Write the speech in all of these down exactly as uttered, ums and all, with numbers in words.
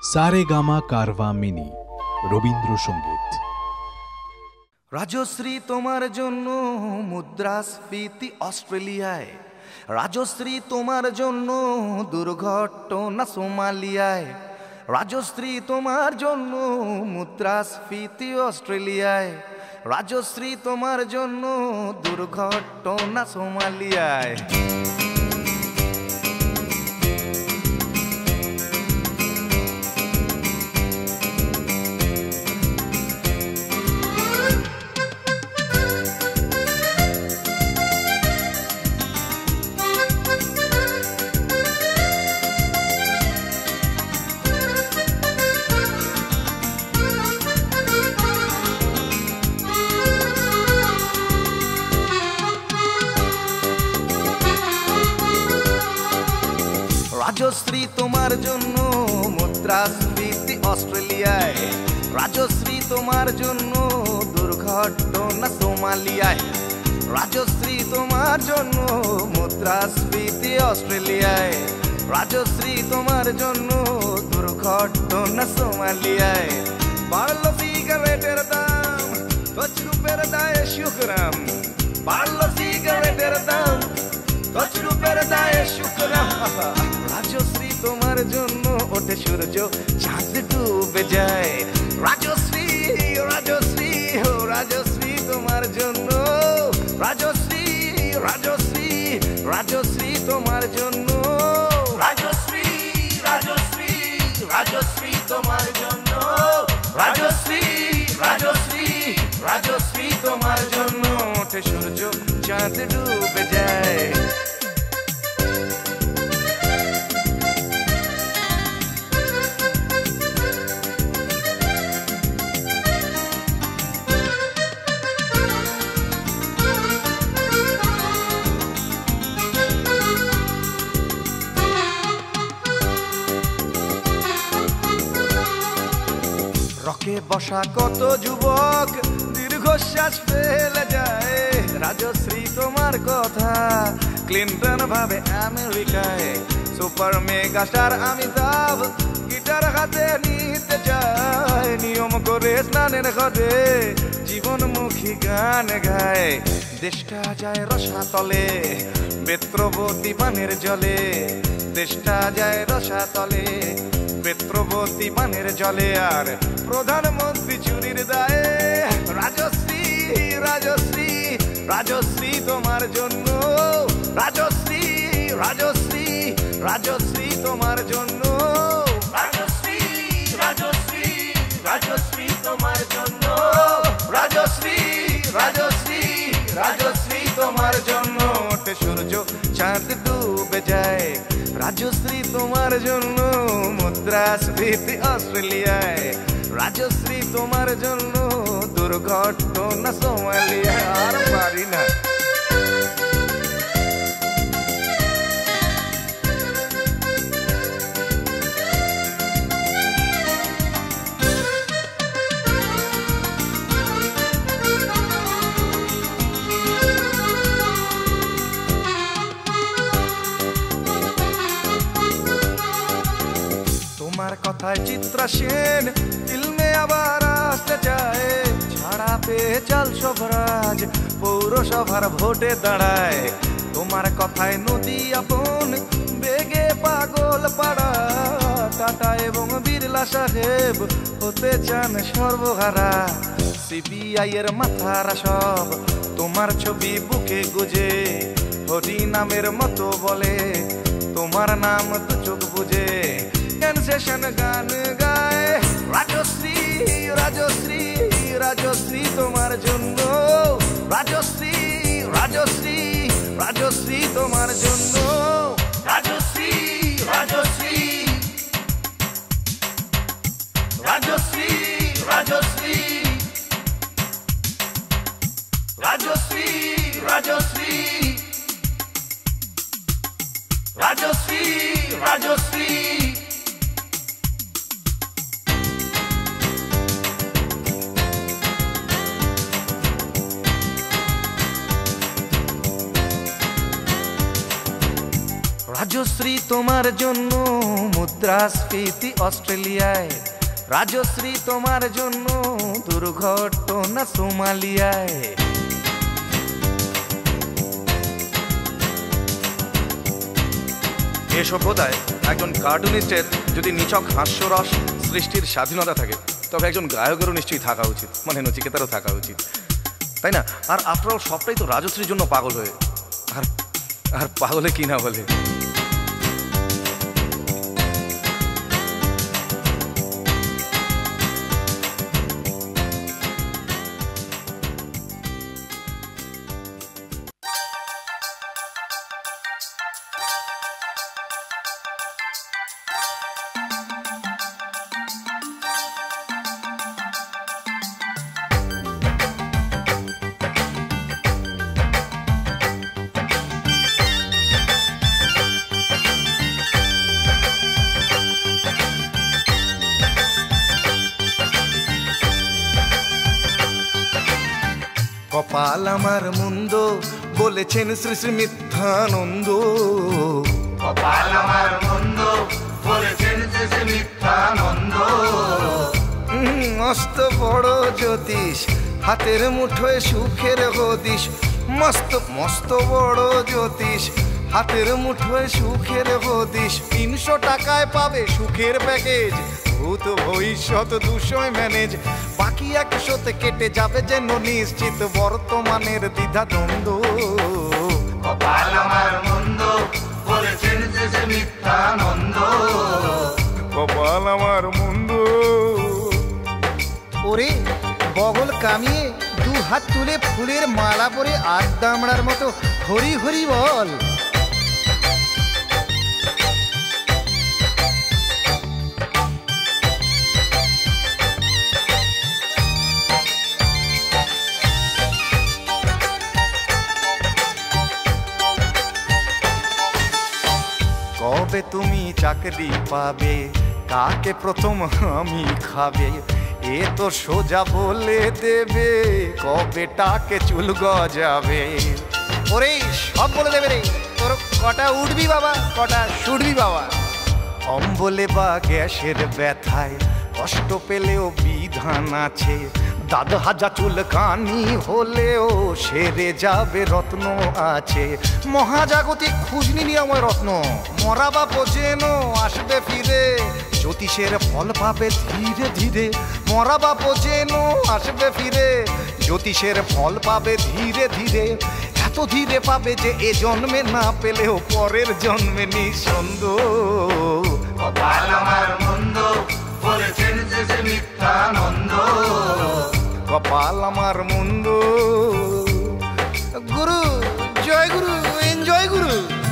Saregama Carvaan mini Rabindrasangeet. Rajshri তোমার জন্য মুদ্রাস্ফীতি অস্ট্রেলিয়ায়, রাজশ্রী তোমার জন্য দুর্ঘটনা সোমালিয়ায়, রাজশ্রী তোমার জন্য মুদ্রাস্ফীতি অস্ট্রেলিয়ায়, রাজশ্রী তোমার জন্য দুর্ঘটনা সোমালিয়ায়। রাজশ্রী তোমার জন্য মুদ্রাস্ফীতি অস্ট্রেলিয়ায়, রাজশ্রী তোমার জন্য দুর্ঘটনা সোমালিয়ায়, রাজশ্রী তোমার জন্য মুদ্রাস্ফীতি অস্ট্রেলিয়ায়, রাজশ্রী তোমার জন্য দুর্ঘটনা সোমালিয়ায়। বাড়লো সিগারেটের দাম, কচ রুপের দায়ে শুকরাম, বাড়লো সিগারেটের দাম, কচ রুপের দায়ে শুকরাম। রাজশ্রী তোমার জন্য ওঠে সূর্য, চাঁদ ডুবে যায়, রাজশ্রী রাজশ্রী ও রাজশ্রী তোমার জন্য, রাজশ্রী রাজশ্রী রাজশ্রী তোমার জন্য, রাজশ্রী রাজশ্রী রাজশ্রী তোমার জন্য, রাজশ্রী রাজশ্রী রাজশ্রী তোমার জন্য ওঠে সূর্য, চাঁদ ডুবে যায়। রকে বসা কত যুবক দীর্ঘশ্বাস ফেলে যায়, রাজশ্রী তোমার কথা ক্লিন্টন ভাবে আমেরিকায়, super mega star Amitabh guitar হাতে নিতে চায়, নিয়ম করে স্নানের ঘরে জীবনমুখী গান গায়, দেশটা যায় রসাতলে বেত্রবতী বানের জলে, দেশটা যায় রসাতলে বেত্রবতী বানের জলে, আর প্রধানমন্ত্রী চুরির দায়ে। রাজশ্রী রাজশ্রী রাজশ্রী তোমার জন্য, রাজশ্রী রাজশ্রী রাজশ্রী তোমার জন্য, রাজশ্রী রাজশ্রী রাজশ্রী তোমার জন্য, রাজশ্রী রাজশ্রী রাজশ্রী তোমার জন্য ওঠে সূর্য, চাঁদ ডুবে যায়, রাজশ্রী তোমার জন্য মুদ্রাস্ফীতি অস্ট্রেলিয়ায়, রাজশ্রী তোমার জন্য দুর্ঘটনা সোমালিয়ায়। আর পারি না। তোমার কথায় চিত্রা সেন ফিল্মে আবার আসতে চায়, ছাড়া পেয়ে চাল সবরাজ পৌরসভার ভোটে দাঁড়ায়, তোমার কথায় নদী আপন বেগে পাগল পাড়া, টাটা এবং বিড়লা সাহেব হতে চান সর্বহারা, সিবিআই এর মাথারা সব তোমার ছবি বুকে গুজে, হরি নামের মতো বলে তোমার নাম তো চোখ বুঝে, সেশন গান গায়, রাজশ্রী রাজশ্রী রাজশ্রী তোমার জন্য, রাজশ্রী রাজশ্রী রাজশ্রী তোমার জন্য, রাজশ্রী রাজশ্রী রাজশ্রী রাজশ্রী রাজশ্রী রাজশ্রী রাজশ্রী রাজশ্রী রাজশ্রী তোমার জন্য মুদ্রাস্ফীতি অস্ট্রেলিয়ায়, রাজশ্রী তোমার জন্য দুর্ঘটনা সোমালিয়ায়। এ সভ্যতায় একজন কার্টুনিস্টের যদি নিছক হাস্যরস সৃষ্টির স্বাধীনতা থাকে, তবে একজন গায়কেরও নিশ্চয়ই থাকা উচিত, মানে নচিকেতারও থাকা উচিত, তাই না? আর আফটার অল সবটাই তো রাজশ্রীর জন্য পাগল হয়ে, আর আর পাগলে কি না বলে। কপাল আমার মন্দ বলেছেন শ্রী শ্রী মিথ্যানন্দ, কপাল আমার মন্দ বলেছেন শ্রী শ্রী মিথ্যানন্দ। মস্ত বড় জ্যোতিষ হাতের মুঠোয় সুখের হদিশ, মস্ত মস্ত বড় জ্যোতিষ হাতের মুঠোয় সুখের হদিশ। তিনশো টাকায় পাবে সুখের প্যাকেজ, ভূত ভবিষ্যৎ দুশোয় ম্যানেজ, বাকি একশোতে কেটে যাবে যেন নিশ্চিত বর্তমানের দ্বিধা দ্বন্দ্ব। কপাল আমার মন্দ বলেছেন যে মিথ্যানন্দ, কপাল আমার মন্দ। ওরে বগল কামিয়ে দু হাত তুলে ফুলের মালা পরে আট দামড়ার মতো হরি হরি বল। কবে তুমি চাকরি পাবে, কাকে প্রথম আমি খাবে, এ তো সোজা বলে দেবে কবে টাকে চুল গজাবে। ওরে সব বলে দেবে রে, তোর কটা উঠবি বাবা, কটা শুটবি বাবা। অম্বলে বা গ্যাসের ব্যথায় কষ্ট পেলেও বিধান আছে, দাদ হাজা চুল কানি হলেও সেরে যাবে রত্ন আছে। মহাজাগতিক খুঁজনি নিরাময় রত্ন, মরা বা যেন আসবে ফিরে, জ্যোতিষের ফল পাবে ধীরে ধীরে। মরা বা যেন আসবে ফিরে, জ্যোতিষের ফল পাবে ধীরে ধীরে। এত ধীরে পাবে যে এ জন্মে না পেলেও পরের জন্মে নিঃসন্দেহ। কপাল আমার মন্দ বলেছেন যে মিথ্যানন্দ, কপাল আমার মন্দ। গুরু জয় গুরু, এনজয় গুরু।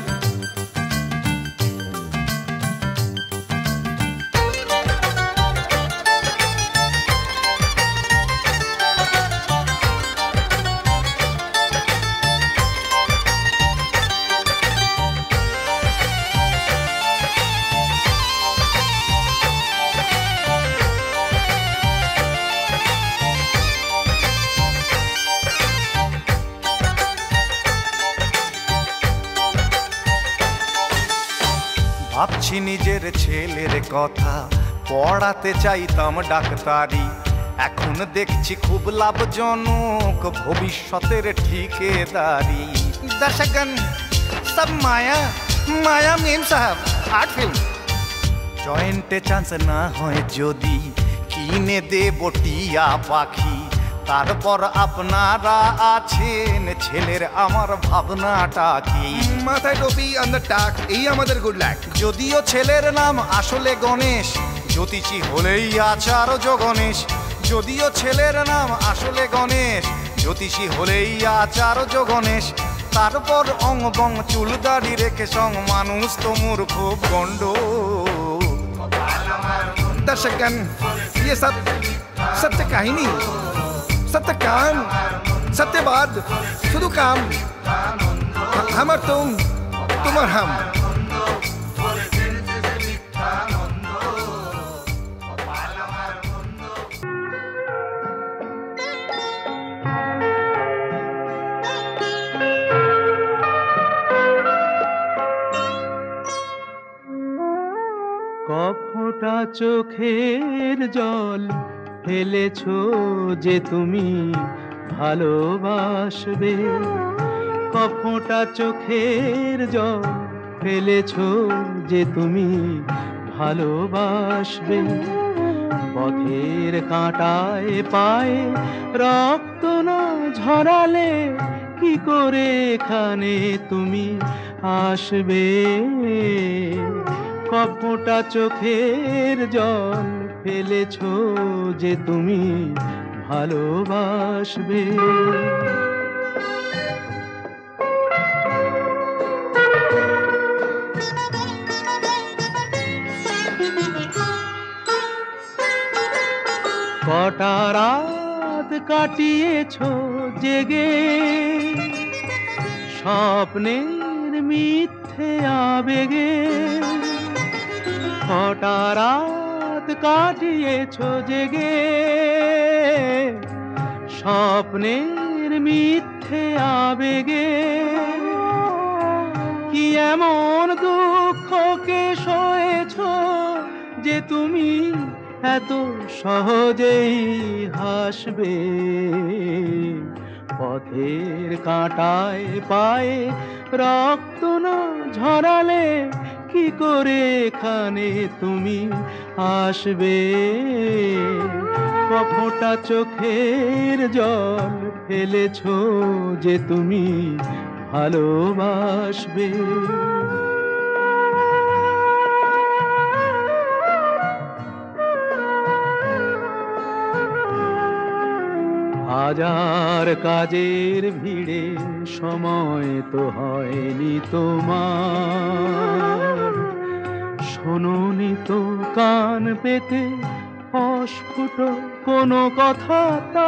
ভাবছি নিজের ছেলের কথা, পড়াতে চাইতাম ডাক্তারি, এখন দেখছি খুব লাভজনক ভবিষ্যতের ঠিকেদারি। दर्शकगण सब माया माया मेम साहब आर्ट फिल्म। জয়েন্টে চান্স না হয় যদি কিনে দেব টিয়া পাখি, তারপর আপনারা আছেন ছেলের আমার ভাবনাটা কি। মাথায় টুপি আন্দার টাক, এই আমাদের গুড লাক। যদিও ছেলের নাম আসলে গণেশ, জ্যোতিষী হলেই আচার্য গণেশ। যদিও ছেলের নাম আসলে গণেশ, জ্যোতিষী হলেই আচার্য গণেশ। তারপর অং বং চুল দাড়ি রেখে সং মানুষ তো মূর্খ গন্ড। दर्शकगण ये सब सत्य कहानी, सत्य काम, सत्यवाद, शुद्ध काम। हम और तुम, तुम और हम। চোখের জল ফেলেছো যে তুমি ভালোবাসবে, কফোঁটা চোখের জল ফেলেছো যে তুমি ভালোবাসবে। পথের কাঁটায় পায়ে রক্ত না ঝরালে কি করে এখানে তুমি আসবে? কফোঁটা চোখের জল ফেলেছো যে তুমি ভালোবাসবে। কটা রাত কাটিয়েছো জেগে, স্বপ্নের মিথ্যে আবেগে। কটা রাত কাটিয়েছো জেগে, স্বপ্নের মিথ্যে আবেগে। কি এমন দুঃখকে সয়েছো যে তুমি এত সহজেই হাসবে? পথের কাঁটায় পায়ে রক্ত না ঝরালে কি করে এখানে তুমি আসবে? কফোঁটা চোখের জল ফেলেছো যে তুমি ভালোবাসবে। হাজার কাজের ভিড়ে সময় তো হয়নি তোমার, শোনোনি তো কান পেতে অস্ফুট কোনো কথা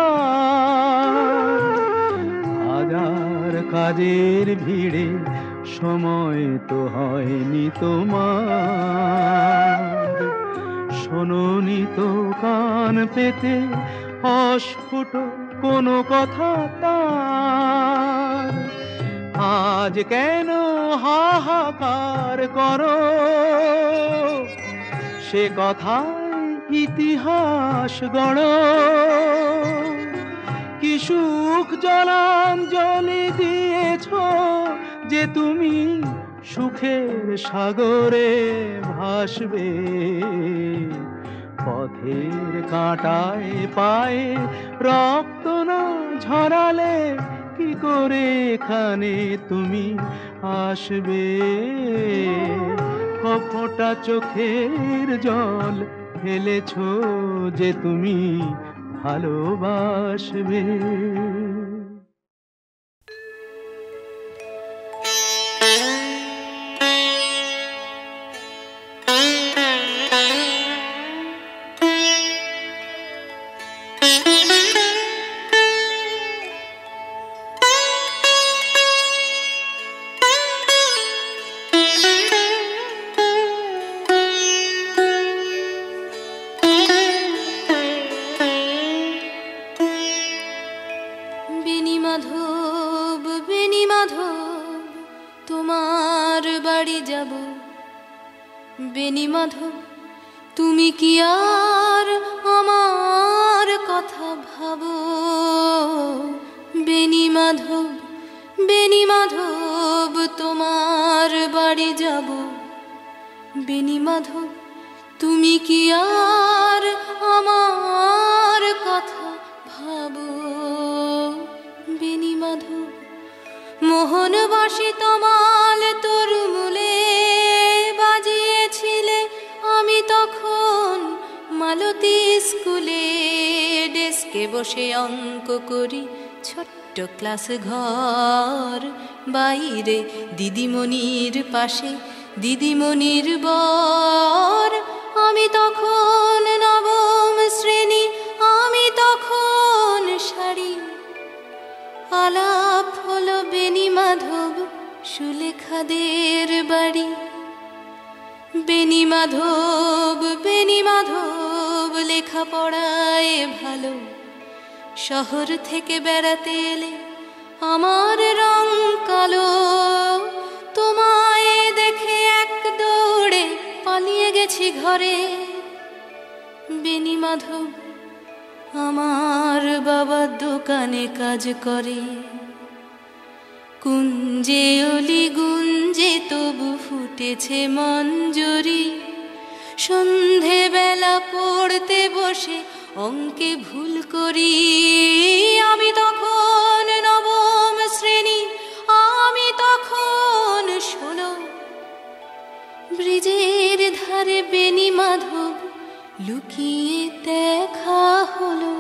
তার। হাজার কাজের ভিড়ে সময় তো হয়নি তোমার, শোনোনি তো কান পেতে অস্ফুট কোনো কথা তার। আজ কেন হাহাকার করো সে কথায় ইতিহাস গড়ো? কি সুখ জলাঞ্জলি দিয়েছো যে তুমি সুখের সাগরে ভাসবে? পথের কাঁটায় পায়ে রক্ত না ঝরালে কি করে এখানে তুমি আসবে? কফোঁটা চোখের জল ফেলেছো যে তুমি ভালোবাসবে। বেনি মাধব, তুমি কি আর আমার কথা ভাবো? বেনি মাধব, বেনি মাধব, তোমার বাড়ি যাব। বেনি মাধব, তুমি কি আর আমার কথা ভাবো? বেনি মাধব, মোহনবাসী তমাল তোর মূলে বাজিয়েছিলে, আমি তখন মালতী স্কুলে ডেস্কে বসে অঙ্ক করি। ছোট্ট ক্লাস ঘর, বাইরে দিদিমণির পাশে দিদিমণির বর। আমি তখন নবম শ্রেণী, আমি তখন শাড়ি। আলাপ হলো বেনি মাধব সুলেখাদের বাড়ি। বেনি মাধব, বেনি মাধব, লেখাপড়ায় ভালো। শহর থেকে বেড়াতে এলে আমার রং কালো। তোমায় দেখে এক দৌড়ে পালিয়ে গেছি ঘরে। বেনি মাধব আমার বাবার দোকানে কাজ করে। কুঞ্জে অলি গুঞ্জে তবু ফুটেছে মঞ্জরি। সন্ধে বেলা পড়তে বসে অঙ্কে ভুল করি। আমি তখন নবম শ্রেণী, আমি তখন ষোলো। ব্রিজের ধারে বেনি মাধব লুকিয়ে দেখা হলো।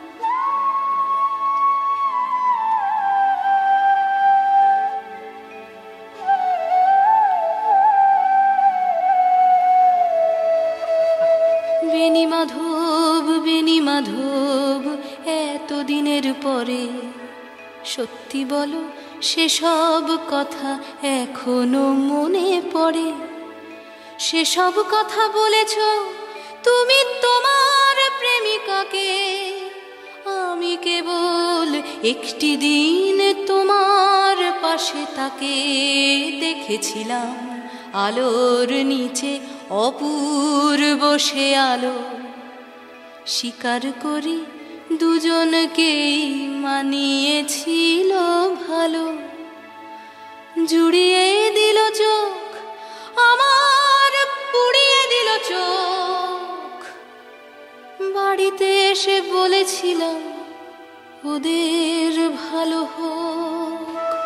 বেনি মাধব, বেনি মাধব, এতদিনের পরে সত্যি বলো সেসব কথা এখনো মনে পড়ে? সেসব কথা বলেছ তুমি তোমার প্রেমিকাকে। আমি কেবল একটি দিন তোমার পাশে তাকে দেখেছিলাম। আলোর নিচে অপূর্ব সে আলো। স্বীকার করি দুজনকেই মানিয়েছিল ভালো। জুড়িয়ে দিল চোখ আমার, পুড়িয়ে দিল চোখ। বাড়িতে এসে বলেছিলাম ওদের ভালো হোক।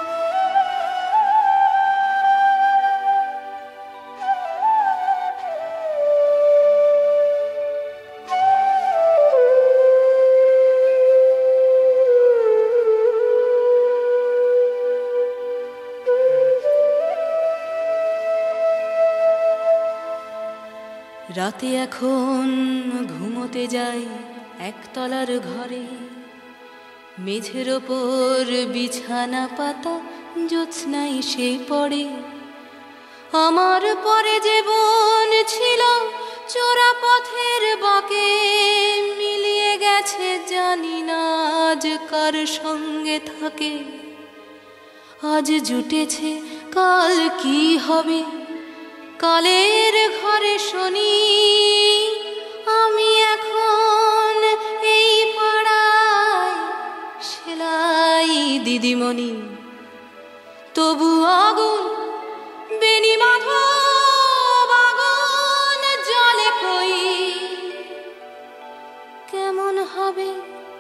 রাতে এখন ঘুমোতে যাই একতলার ঘরে। মেঝের ওপর বিছানা পাতা জ্যোৎস্নাই সে পড়ে। আমার পরে যে বোন ছিল চোরা পথের বাঁকে, মিলিয়ে গেছে জানি না আজ কার সঙ্গে থাকে। আজ জুটেছে কাল কি হবে, কালের ঘরে শনি। আমি এখন এই পাড়ায় সেলাই দিদিমণি। তবু আগুন বেনি মাধব, আগুন জলে কই। কেমন হবে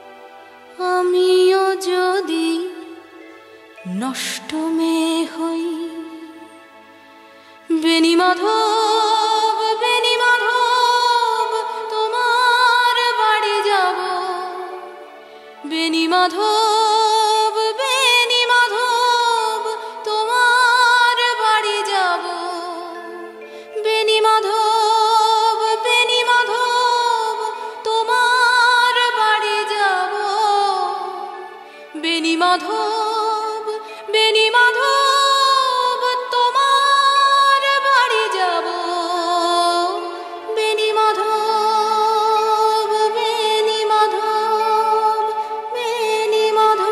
আমিও যদি নষ্ট মেয়ে হই। বেনি মাধব, বেনি মাধব, তোমার বাড়ি যাব। বেনি মাধব, বেনি মাধব, তোমার বাড়ি যাব। বেনি মাধব, বেনি মাধব, তোমার বাড়ি যাব। বেনি মাধব, বেনি মাধব, তোমার বাড়ি যাব। বেনি মাধব, বেনি মাধব, বেনি মাধব।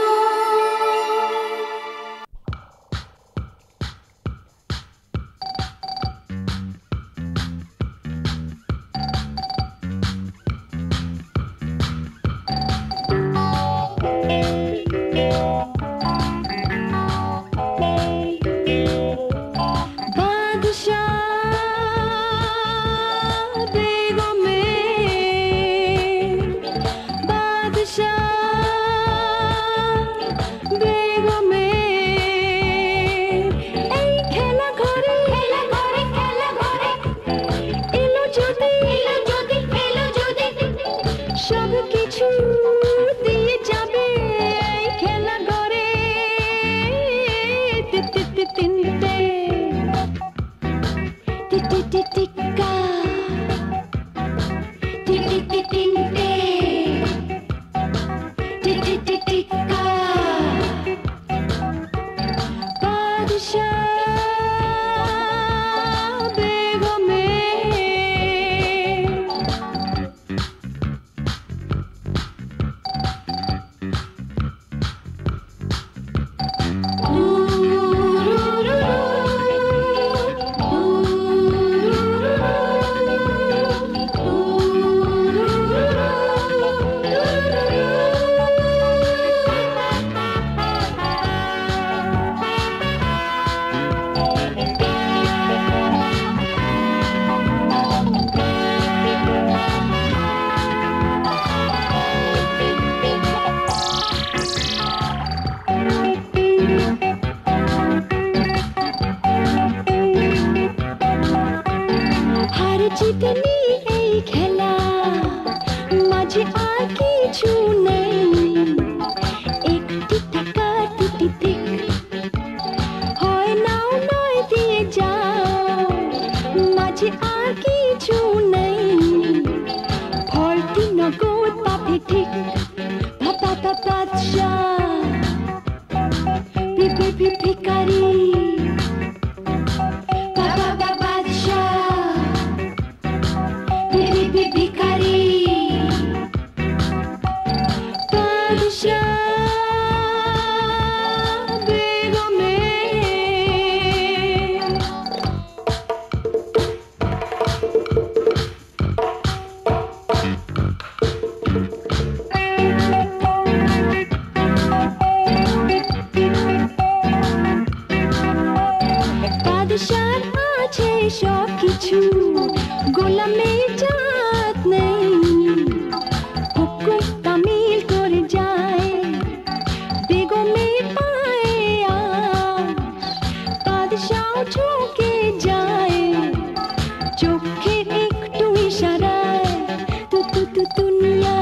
তু দুনিয়া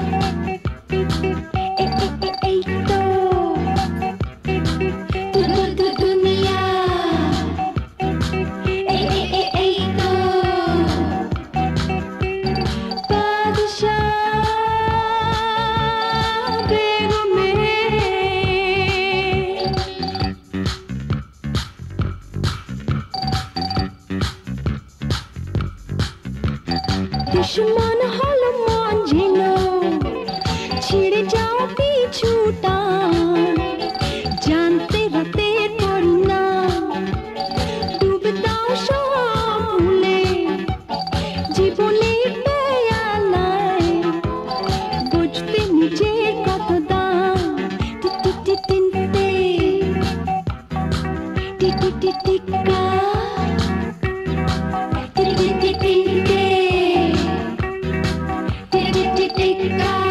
এ এ এ এই তো তু তু তু দুনিয়া এ এ এ এই তো বাদশাহ বেগমে দুশ্মন হলো মন ঝিল ছিঁড়ে যাও পিছুটা জানতে রাতের পরিণাম ডুবে দাও সব ভুলে জীবনের বেয়ালায় বুঝতে নিজের কত দাম টি টি টি তিনতে টি টি টি টিকা টি টি টি তিনতে টি টি টি টিকা